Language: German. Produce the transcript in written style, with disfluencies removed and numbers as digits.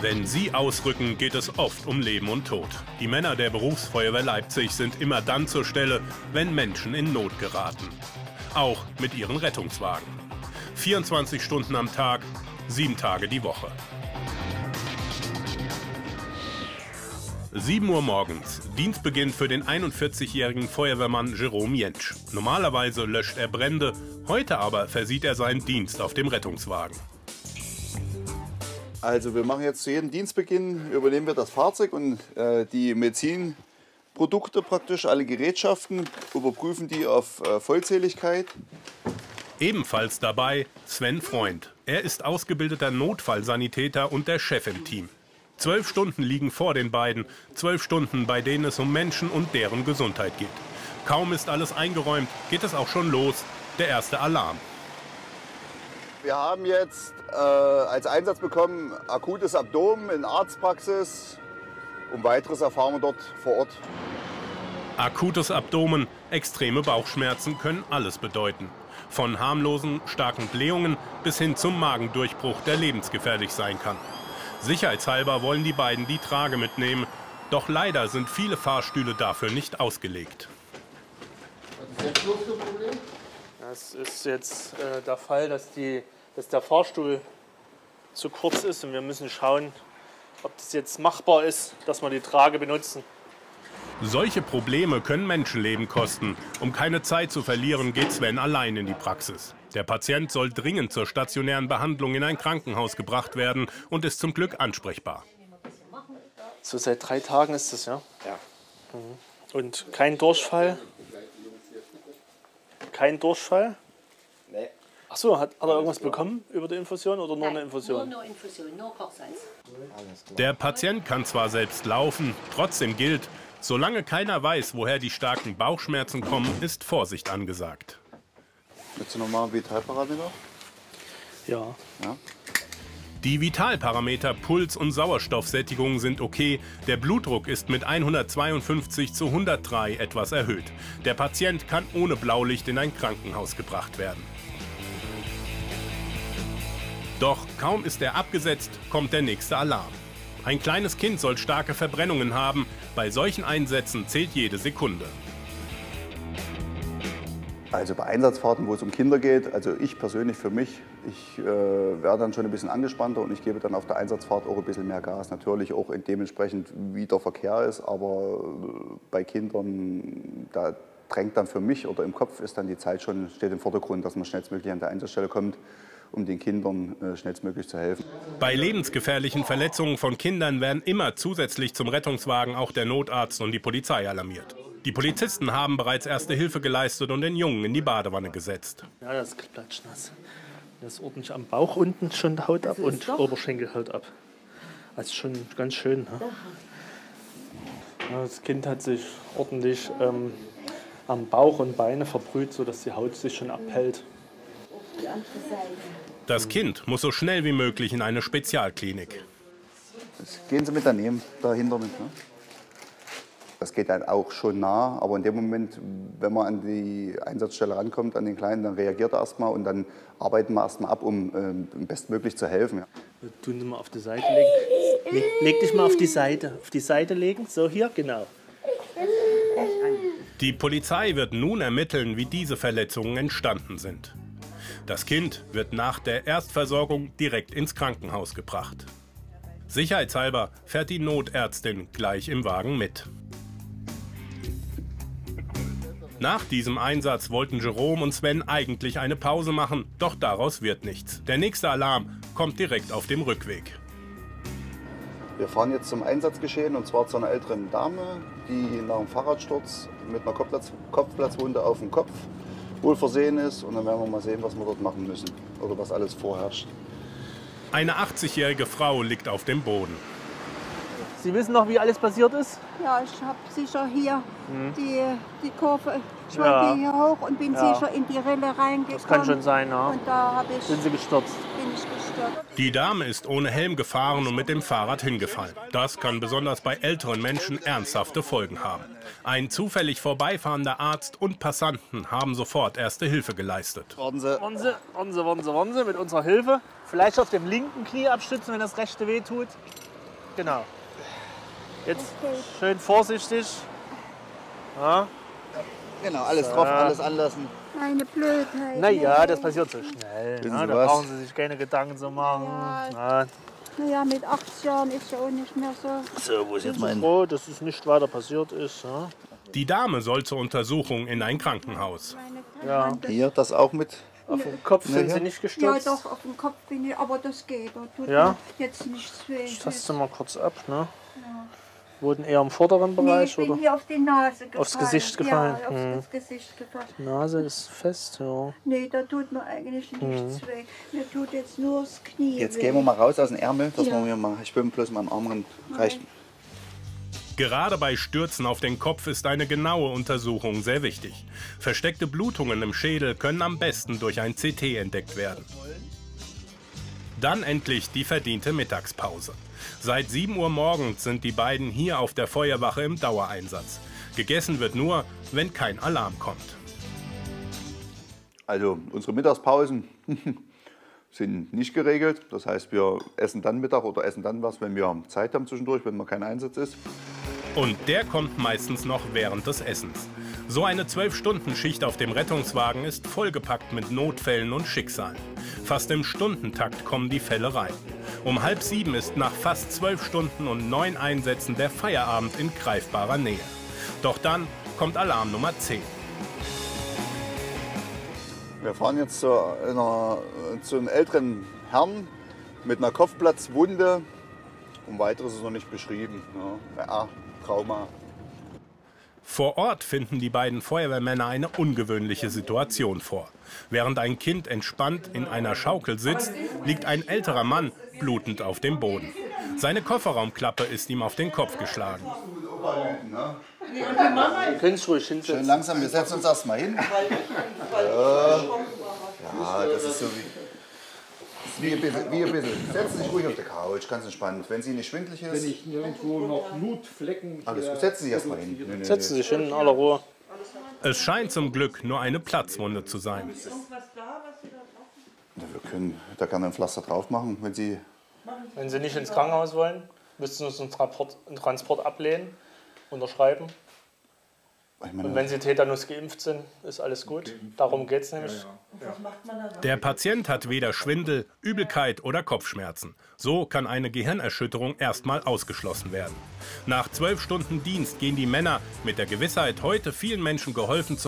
Wenn sie ausrücken, geht es oft um Leben und Tod. Die Männer der Berufsfeuerwehr Leipzig sind immer dann zur Stelle, wenn Menschen in Not geraten. Auch mit ihren Rettungswagen. 24 Stunden am Tag, 7 Tage die Woche. 7 Uhr morgens, Dienstbeginn für den 41-jährigen Feuerwehrmann Jerome Jentsch. Normalerweise löscht er Brände, heute aber versieht er seinen Dienst auf dem Rettungswagen. Also wir machen jetzt zu jedem Dienstbeginn, übernehmen wir das Fahrzeug und die Medizinprodukte praktisch, alle Gerätschaften, überprüfen die auf Vollzähligkeit. Ebenfalls dabei Sven Freund. Er ist ausgebildeter Notfallsanitäter und der Chef im Team. 12 Stunden liegen vor den beiden, 12 Stunden, bei denen es um Menschen und deren Gesundheit geht. Kaum ist alles eingeräumt, geht es auch schon los, der erste Alarm. Wir haben jetzt als Einsatz bekommen akutes Abdomen in Arztpraxis. Und weiteres erfahren wir dort vor Ort. Akutes Abdomen, extreme Bauchschmerzen können alles bedeuten. Von harmlosen, starken Blähungen bis hin zum Magendurchbruch, der lebensgefährlich sein kann. Sicherheitshalber wollen die beiden die Trage mitnehmen. Doch leider sind viele Fahrstühle dafür nicht ausgelegt. Was ist jetzt los für ein Problem? Das ist jetzt der Fall, dass der Fahrstuhl zu kurz ist und wir müssen schauen, ob das jetzt machbar ist, dass wir die Trage benutzen. Solche Probleme können Menschenleben kosten. Um keine Zeit zu verlieren, geht Sven allein in die Praxis. Der Patient soll dringend zur stationären Behandlung in ein Krankenhaus gebracht werden und ist zum Glück ansprechbar. So seit 3 Tagen ist das, ja? Ja. Und kein Durchfall? Kein Durchfall? Nee. Ach so, hat er irgendwas bekommen über die Infusion oder nur eine Infusion? Nur Infusion, nur Kochsalz. Der Patient kann zwar selbst laufen, trotzdem gilt, solange keiner weiß, woher die starken Bauchschmerzen kommen, ist Vorsicht angesagt. Jetzt nochmal Vitalparameter? Ja. Die Vitalparameter Puls und Sauerstoffsättigung sind okay. Der Blutdruck ist mit 152/103 etwas erhöht. Der Patient kann ohne Blaulicht in ein Krankenhaus gebracht werden. Doch kaum ist er abgesetzt, kommt der nächste Alarm. Ein kleines Kind soll starke Verbrennungen haben. Bei solchen Einsätzen zählt jede Sekunde. Also bei Einsatzfahrten, wo es um Kinder geht, also ich persönlich für mich, ich werde dann schon ein bisschen angespannter und ich gebe dann auf der Einsatzfahrt auch ein bisschen mehr Gas. Natürlich auch dementsprechend, wie der Verkehr ist, aber bei Kindern, da drängt dann für mich oder im Kopf ist dann die Zeit schon, steht im Vordergrund, dass man schnellstmöglich an der Einsatzstelle kommt, um den Kindern schnellstmöglich zu helfen. Bei lebensgefährlichen Verletzungen von Kindern werden immer zusätzlich zum Rettungswagen auch der Notarzt und die Polizei alarmiert. Die Polizisten haben bereits erste Hilfe geleistet und den Jungen in die Badewanne gesetzt. Ja, das ist klatschnass. Das ist ordentlich am Bauch unten schon die Haut ab und Oberschenkelhaut ab. Das ist schon ganz schön. Ne? Ja, das Kind hat sich ordentlich am Bauch und Beine verbrüht, sodass die Haut sich schon abhält. Das Kind muss so schnell wie möglich in eine Spezialklinik. Das gehen Sie mit daneben, dahinter mit. Ne? Das geht dann auch schon nah, aber in dem Moment, wenn man an die Einsatzstelle rankommt, an den Kleinen, dann reagiert er erstmal und dann arbeiten wir erstmal ab, um bestmöglich zu helfen. Ja. Tun Sie mal auf die Seite legen. Leg dich mal auf die Seite legen, so hier, genau. Die Polizei wird nun ermitteln, wie diese Verletzungen entstanden sind. Das Kind wird nach der Erstversorgung direkt ins Krankenhaus gebracht. Sicherheitshalber fährt die Notärztin gleich im Wagen mit. Nach diesem Einsatz wollten Jerome und Sven eigentlich eine Pause machen, doch daraus wird nichts. Der nächste Alarm kommt direkt auf dem Rückweg. Wir fahren jetzt zum Einsatzgeschehen und zwar zu einer älteren Dame, die nach einem Fahrradsturz mit einer Kopfplatzwunde auf dem Kopf wohl versehen ist. Und dann werden wir mal sehen, was wir dort machen müssen oder was alles vorherrscht. Eine 80-jährige Frau liegt auf dem Boden. Sie wissen noch, wie alles passiert ist? Ja, ich habe sicher hier die Kurve. Ich wollte hier hoch und bin sicher in die Rille reingekommen. Das kann schon sein, ja. Und da sind Sie gestürzt? Bin ich gestürzt. Die Dame ist ohne Helm gefahren und mit dem Fahrrad hingefallen. Das kann besonders bei älteren Menschen ernsthafte Folgen haben. Ein zufällig vorbeifahrender Arzt und Passanten haben sofort erste Hilfe geleistet. Warten Sie, mit unserer Hilfe. Vielleicht auf dem linken Knie abstützen, wenn das rechte wehtut. Genau. Jetzt schön vorsichtig. Ja. Genau, alles drauf, alles anlassen. Eine Blödheit. Naja, das passiert so schnell. Wissen Ja, Sie da was? brauchen Sie sich keine Gedanken zu machen. Ja. Naja, mit 80 Jahren ist ja auch nicht mehr so. So, wo ist jetzt Ich bin mein... froh, dass es nicht weiter passiert ist. Ja. Die Dame soll zur Untersuchung in ein Krankenhaus. Ja. Hier, das auch mit. Auf dem Kopf sind Sie nicht Ja, gestürzt? doch, auf dem Kopf bin ich, aber das geht. Da tut Ja? mir jetzt nichts weh. Ich taste mal kurz ab. Ne? Wurden eher im vorderen Nee, Bereich ich bin oder? hier auf die Nase gefallen. Aufs Gesicht gefallen? Ja, auf das Gesicht gefallen. Die Nase ist fest, ja. Nee, da tut mir eigentlich nichts weh. Mir tut jetzt nur das Knie Jetzt weh. gehen wir mal raus aus dem Ärmel, dass Ja. wir mir mal... Ich schwimme bloß mal am Arm ran. Reicht. Gerade bei Stürzen auf den Kopf ist eine genaue Untersuchung sehr wichtig. Versteckte Blutungen im Schädel können am besten durch ein CT entdeckt werden. Dann endlich die verdiente Mittagspause. Seit 7 Uhr morgens sind die beiden hier auf der Feuerwache im Dauereinsatz. Gegessen wird nur, wenn kein Alarm kommt. Also unsere Mittagspausen sind nicht geregelt. Das heißt, wir essen dann Mittag oder essen dann was, wenn wir Zeit haben zwischendurch, wenn mal kein Einsatz ist. Und der kommt meistens noch während des Essens. So eine 12-Stunden-Schicht auf dem Rettungswagen ist vollgepackt mit Notfällen und Schicksalen. Fast im Stundentakt kommen die Fälle rein. Um 6:30 ist nach fast 12 Stunden und 9 Einsätzen der Feierabend in greifbarer Nähe. Doch dann kommt Alarm Nummer 10. Wir fahren jetzt zu einem älteren Herrn mit einer Kopfplatzwunde. Und weiteres ist noch nicht beschrieben. Ja, Trauma. Vor Ort finden die beiden Feuerwehrmänner eine ungewöhnliche Situation vor. Während ein Kind entspannt in einer Schaukel sitzt, liegt ein älterer Mann blutend auf dem Boden. Seine Kofferraumklappe ist ihm auf den Kopf geschlagen. Sie können es ruhig hinsetzen. Schön langsam, wir setzen uns erstmal hin. Ja, das ist so wie ein bisschen. Setzen Sie sich ruhig auf der Couch, ganz entspannt. Wenn Sie nicht schwindelig ist. Wenn ich nirgendwo noch Blutflecken... Alles gut, setzen Sie sich erstmal hin. Nee. Setzen Sie sich hin in aller Ruhe. Es scheint zum Glück nur eine Platzwunde zu sein. Wir können da gerne ein Pflaster drauf machen, wenn Sie. Wenn Sie nicht ins Krankenhaus wollen, müssten Sie uns einen Transport ablehnen, unterschreiben. Ich meine, Und wenn Sie Tetanus geimpft sind, ist alles gut. Darum geht es nämlich. Der Patient hat weder Schwindel, Übelkeit oder Kopfschmerzen. So kann eine Gehirnerschütterung erstmal ausgeschlossen werden. Nach 12 Stunden Dienst gehen die Männer mit der Gewissheit, heute vielen Menschen geholfen zu